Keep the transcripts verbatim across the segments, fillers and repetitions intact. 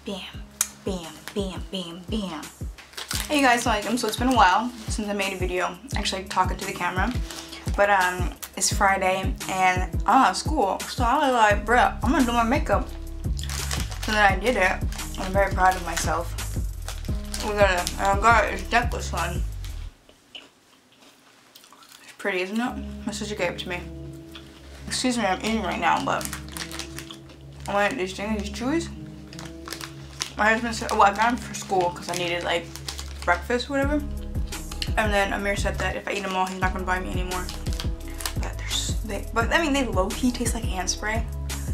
Bam, bam, bam, bam, bam. Hey you guys, welcome. So it's been a while since I made a video actually talking to the camera, but um it's Friday and I'm at school, so I was like, bruh, I'm gonna do my makeup. So then I did it. I'm very proud of myself. We got a, I got this necklace on. It's pretty, isn't it? My sister gave it to me. Excuse me, I'm eating right now, but I wanted these things, these chewies. My husband said, well, I got them for school because I needed like breakfast or whatever. And then Amir said that if I eat them all, he's not gonna buy me anymore. But they're, they, but I mean, they low-key taste like hand spray.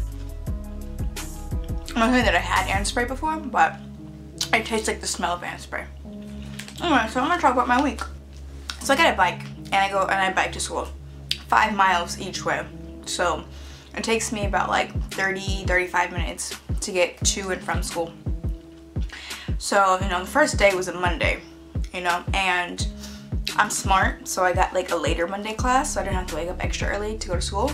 I'm not saying that I had hand spray before, but it tastes like the smell of hand spray. Anyway, so I'm gonna talk about my week. So I get a bike and I go and I bike to school, five miles each way. So it takes me about like thirty, thirty-five minutes to get to and from school. So, you know, the first day was a Monday, you know, and I'm smart, so I got like a later Monday class, so I didn't have to wake up extra early to go to school.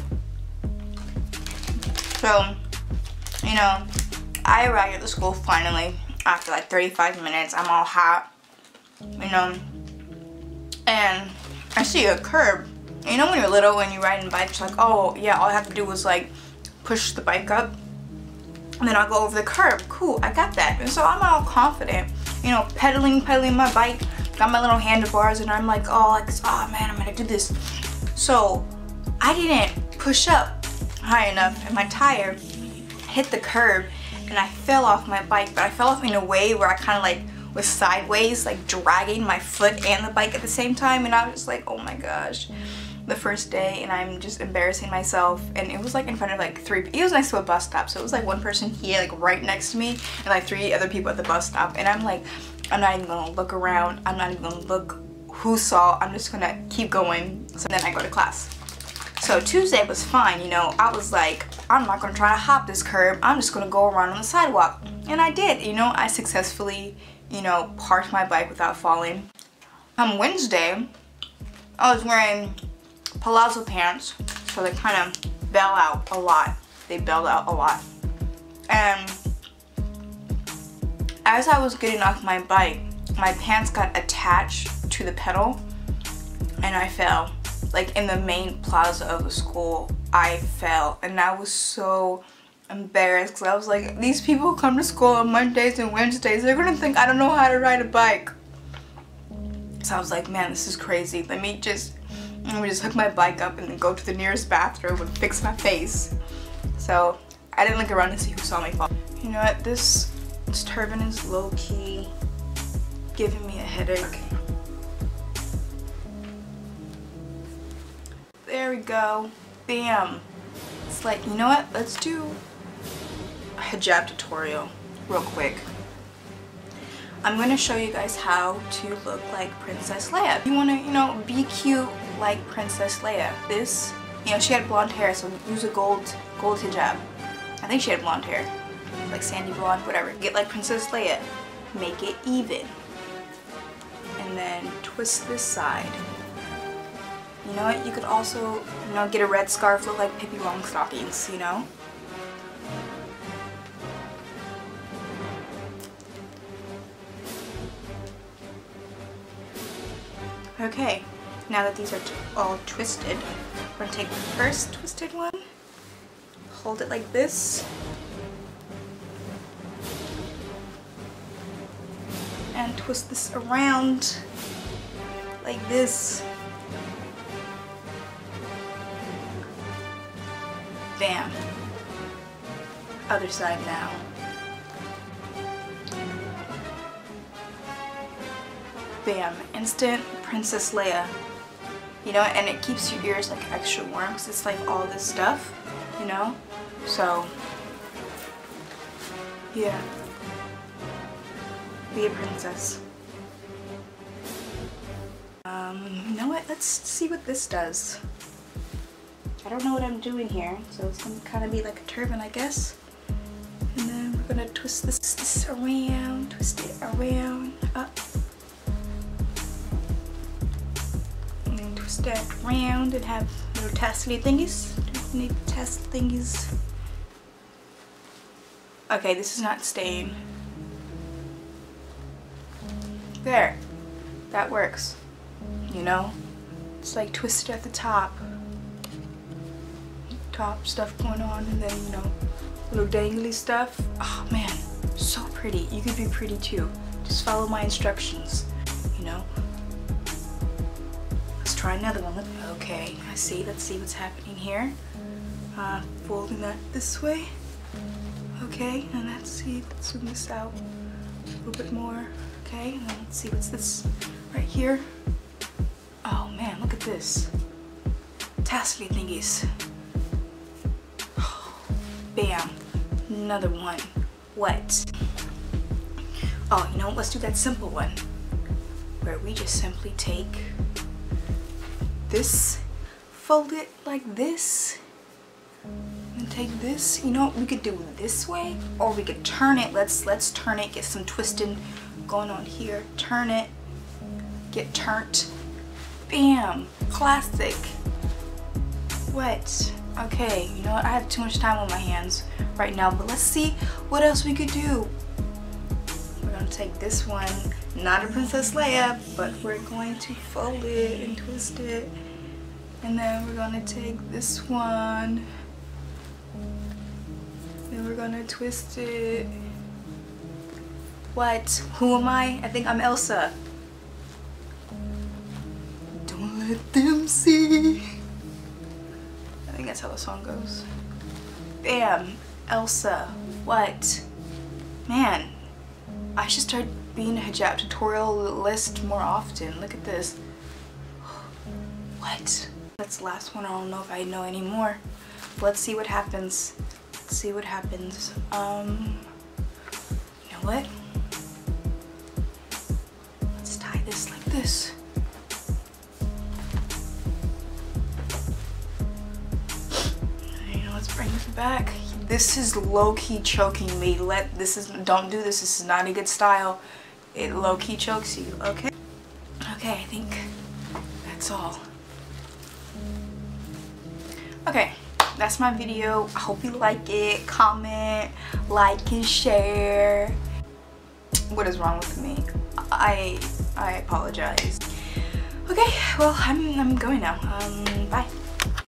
So, you know, I arrived at the school finally after like thirty-five minutes. I'm all hot, you know, and I see a curb. You know when you're little, when you're riding bikes, like, oh yeah, all I have to do was like push the bike up and then I'll go over the curb. Cool, I got that. And so I'm all confident, you know, pedaling, pedaling my bike, got my little handlebars, and I'm like, oh, like, oh man, I'm gonna do this. So I didn't push up high enough and my tire hit the curb and I fell off my bike, but I fell off in a way where I kind of like was sideways, like dragging my foot and the bike at the same time, and I was just like, oh my gosh. The first day, and I'm just embarrassing myself, and it was like in front of like three, it was next to a bus stop, so it was like one person here like right next to me and like three other people at the bus stop, and I'm like, I'm not even gonna look around, I'm not even gonna look who saw, I'm just gonna keep going. So then I go to class. So Tuesday was fine, you know, I was like, I'm not gonna try to hop this curb, I'm just gonna go around on the sidewalk, and I did. You know, I successfully, you know, parked my bike without falling. On Wednesday, I was wearing palazzo pants, so they kind of bail out a lot. They bailed out a lot. And as I was getting off my bike, my pants got attached to the pedal and I fell. Like in the main plaza of the school, I fell, and I was so embarrassed because I was like, these people come to school on Mondays and Wednesdays, they're gonna think I don't know how to ride a bike. So I was like, man, this is crazy. Let me just And we just hook my bike up and then go to the nearest bathroom and fix my face. So I didn't look around to see who saw me fall. You know what? This, this turban is low-key giving me a headache. There we go. Bam. It's like, you know what? Let's do a hijab tutorial real quick. I'm going to show you guys how to look like Princess Leia. You want to, you know, be cute like Princess Leia. This, you know, she had blonde hair, so use a gold, gold hijab. I think she had blonde hair, like sandy blonde, whatever. Get like Princess Leia, make it even, and then twist this side. You know what? You could also, you know, get a red scarf, look like Pippi Longstockings, you know. Okay, now that these are t all twisted, we're going to take the first twisted one, hold it like this, and twist this around like this. Bam. Other side now. Bam. Instant Princess Leia. You know, and it keeps your ears like extra warm because it's like all this stuff, you know? So, yeah. Be a princess. Um, you know what? Let's see what this does. I don't know what I'm doing here, so it's gonna kind of be like a turban, I guess. And then we're gonna twist this, this around, twist it around, up. And then twist that around and have little tassely thingies. Need test thingies. Okay, this is not staying. There. That works. You know? It's like twisted at the top. Top stuff going on, and then, you know, little dangly stuff. Oh man, so pretty. You could be pretty too. Just follow my instructions, you know? Let's try another one. Okay, I see. Let's see what's happening here. Uh, folding that this way. Okay, and let's see. Let's zoom this out a little bit more. Okay, and then let's see what's this right here. Oh man, look at this. Tassely thingies. Bam. Another one. What? Oh, you know what? Let's do that simple one. Where we just simply take this, fold it like this, and take this. You know what? We could do it this way, or we could turn it. Let's let's turn it. Get some twisting going on here. Turn it. Get turned. Bam. Classic. What? Okay, you know what? I have too much time on my hands right now, but let's see what else we could do. We're gonna take this one, not a Princess Leia, but we're going to fold it and twist it. And then we're gonna take this one. Then we're gonna twist it. What? Who am I? I think I'm Elsa. Don't let them see. I think that's how the song goes. Bam, Elsa. What? Man, I should start being a hijab tutorial list more often. Look at this. What? That's the last one. I don't know if I know anymore. Let's see what happens. Let's see what happens. Um, you know what? Let's tie this like this. Let's bring this back. This is low-key choking me. Let this is don't do this. This is not a good style. It low-key chokes you. Okay. Okay, I think that's all. Okay, that's my video. I hope you like it. Comment, like, and share. What is wrong with me? I I apologize. Okay, well I'm I'm going now. Um, bye.